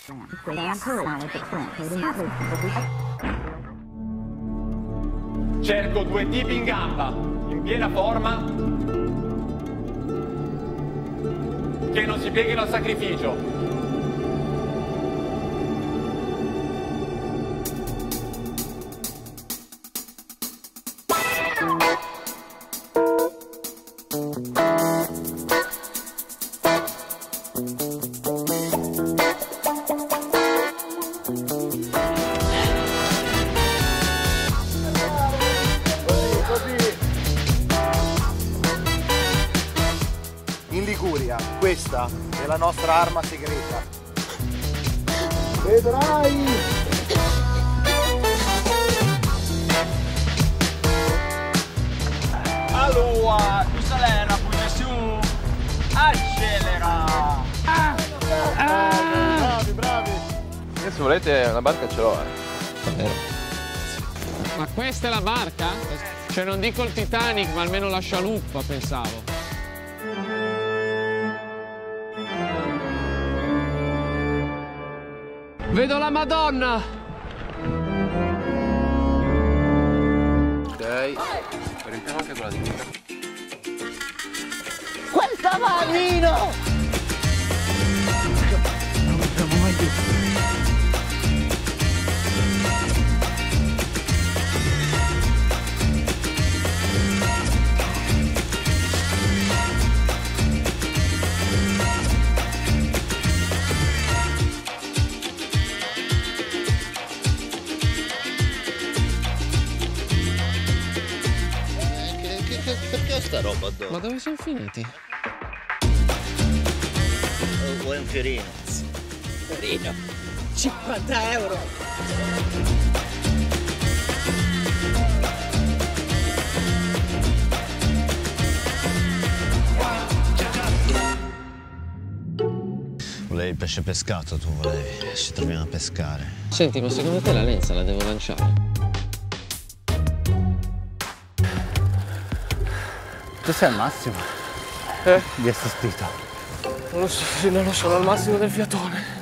Cerco due tipi in gamba, in piena forma, che non si pieghino al sacrificio. In Liguria, questa è la nostra arma segreta. Vedrai! Allora, tu acelera, pure su! Accelera! Bravi, bravi! Se volete la barca ce l'ho, Davvero? Ma questa è la barca? Cioè non dico il Titanic, ma almeno la scialuppa, pensavo. Vedo la Madonna! Ok. Riempiamo anche quella di qui. Questa va, Nino! Non siamo mai più. Perché sta roba addosso? Ma dove sono finiti? Vuoi un fiorino? Fiorino, 50 euro! Volevi il pesce pescato, tu volevi. Ci troviamo a pescare. Senti, ma secondo te la lenza la devo lanciare? Tu sei al massimo di assistito. Non lo so, sì, non lo so, al massimo del fiatone.